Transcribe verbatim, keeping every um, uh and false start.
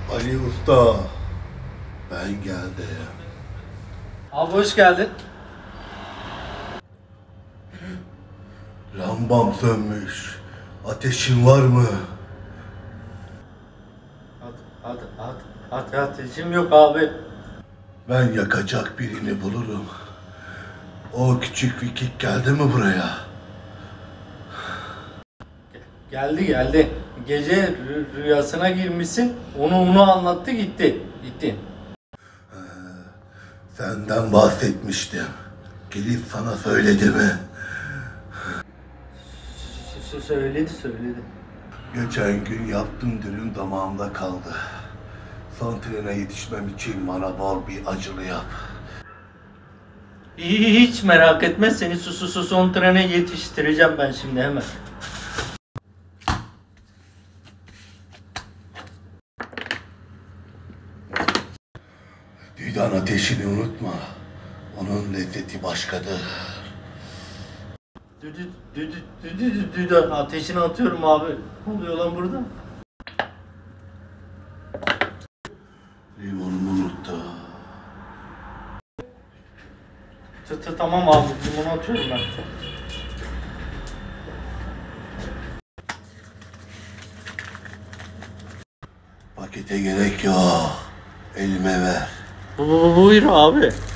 Ali Usta, ben geldim. Abi hoş geldin. Lambam sönmüş. Ateşin var mı? At, at, at, at, ateşim yok abi. Ben yakacak birini bulurum. O küçük vikik geldi mi buraya? Geldi geldi. Gece rü- rüyasına girmişsin. Onu onu anlattı gitti. Gitti. Senden bahsetmiştim. Gelip sana söyledi mi? S- s- Söyledi söyledi. Geçen gün yaptığım dürüm damağımda kaldı. Son trene yetişmem için bana bol bir acılı yap. Hiç merak etme, seni su su su son trene yetiştireceğim ben şimdi hemen. Düdan ateşini unutma. Onun lezzeti başkadır. Düdü düdü düdü düdü düdü ateşini atıyorum abi. Ne oluyor lan burada? Limonumu unuttu. Tı tı tamam abi, limonu atıyorum ben. Pakete gerek yok. Elime ver. Bu- bu- Buyur abi.